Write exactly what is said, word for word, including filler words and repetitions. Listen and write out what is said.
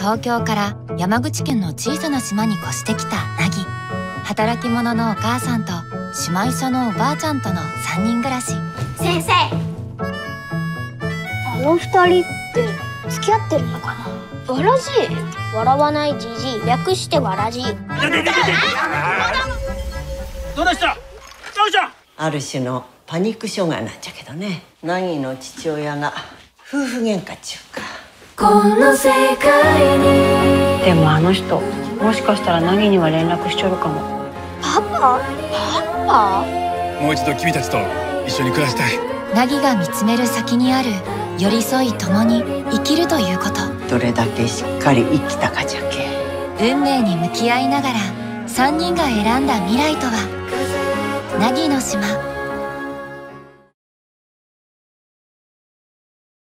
東京から山口県の小さな島に越してきた凪。働き者のお母さんと姉妹者のおばあちゃんとのさんにん暮らし。 先生、あの二人って付き合ってるのかな。わらじ笑わないじじい、略してわらじ。 どうでした？どうした？ ある種のパニック障害なんじゃけどね。凪の父親が夫婦喧嘩っちゅうか。 この世界に。でもあの人もしかしたら凪には連絡しちょるかも。 パパ？パパ？ もう一度君たちと一緒に暮らしたい。 凪が見つめる先にある寄り添い共に生きるということ。 どれだけしっかり生きたかじゃけ。 運命に向き合いながらさんにんが選んだ未来とは。凪の島。